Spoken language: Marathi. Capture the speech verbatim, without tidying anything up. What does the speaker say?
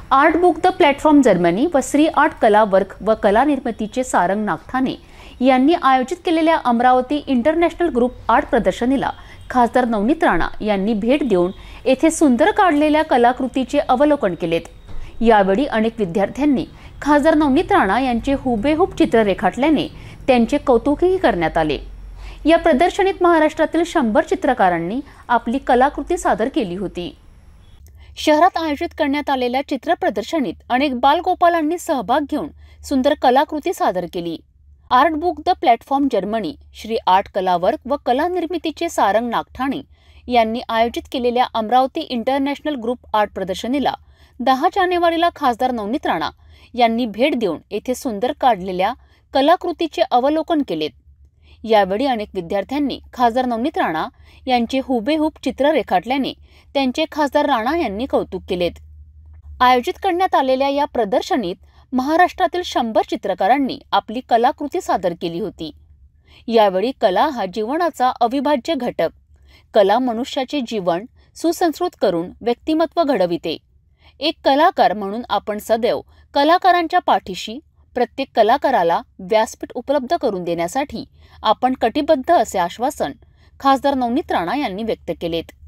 Art book the platform Germany व श्री आर्ट कला वर्क व कला निर्मितीचे सारंग नागठाणे यांनी आयोजित केलेल्या अमरावती इंटरनॅशनल ग्रुप आर्ट प्रदर्शनीला खासदार नवनीत राणा यांनी भेट देऊन येथे सुंदर काढलेल्या कलाकृतीचे अवलोकन केलेत। यावेळी अनेक विद्यार्थ्यांनी खासदार नवनीत राणा यांचे हुबेहूब चित्र रेखाटल्याने त्यांचे कौतुकही करण्यात आले। या प्रदर्शनीत महाराष्ट्रातील शंभर चित्रकारांनी आपली कलाकृती सादर केली होती। शहरात आयोजित करण्यात आलेल्या चित्र प्रदर्शनीत अनेक बालगोपालांनी सहभाग घेऊन सुंदर कलाकृती सादर केली। Art book the platform Germany Shri art कला वर्क व कला निर्मितीचे सारंग नागठाणे यांनी आयोजित केलेल्या अमरावती इंटरनॅशनल ग्रुप आर्ट प्रदर्शनीला दहा जानेवारीला खासदार नवनीत राणा यांनी भेट देऊन येथे सुंदर काढलेल्या कलाकृतीचे अवलोकन केलेत। यावेळी अनेक विद्यार्थ्यांनी खासदार नवनीत राणा यांचे हुबेहूब चित्र रेखाटल्याने त्यांचे खासदार राणा यांनी कौतुक केलेत। आयोजित करण्यात आलेल्या या प्रदर्शनीत महाराष्ट्रातील शंभर चित्रकारांनी आपली कलाकृती सादर केली होती। यावेळी कला हा जीवनाचा अविभाज्य घटक, कला मनुष्याचे जीवन सुसंस्कृत करून व्यक्तिमत्व घडविते। एक कलाकार म्हणून आपण सदैव कलाकारांच्या पाठीशी, प्रत्येक कलाकाराला व्यासपीठ उपलब्ध करून देण्यासाठी आपण कटिबद्ध असे आश्वासन खासदार नवनीत राणा यांनी व्यक्त केलेत।